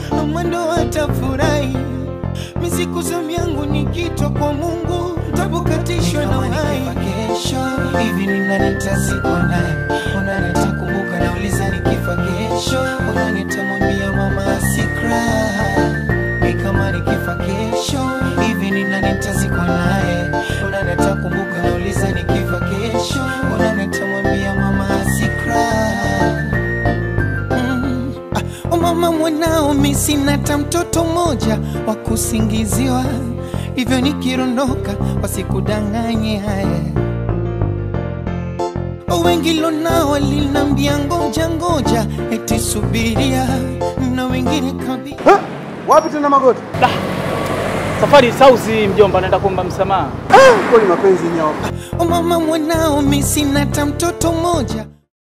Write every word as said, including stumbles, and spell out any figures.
mwendo watafurahi. Misiku zamu yangu nikitwa kwa Mungu, tabukatishwa na uhai. Kesho hivi ni nani nitazikwa naye? Unanitakumbuka nauliza nikifa kesho, unanitamwambia mama asikra. Ni kama nikifa kesho hivi ni nani nitazikwa naye? Unanitakumbuka nauliza nikifa kesho, unanitamwambia mama asikra. mm. ah, mama mwanao mimi sina hata mtoto mmoja wa kusingiziwa, hivyo nikirondoka wasikudanganye haya. Wengi lonao walinambia ngoja ngoja eti subiria, na wengine kabi ha? Wapi tena Magoti? Da. Safari sauzi mjomba, naenda kuomba msamaha. Ah, kweli mapenzi nyoka. Mama mwanao mimi sina hata mtoto mmoja.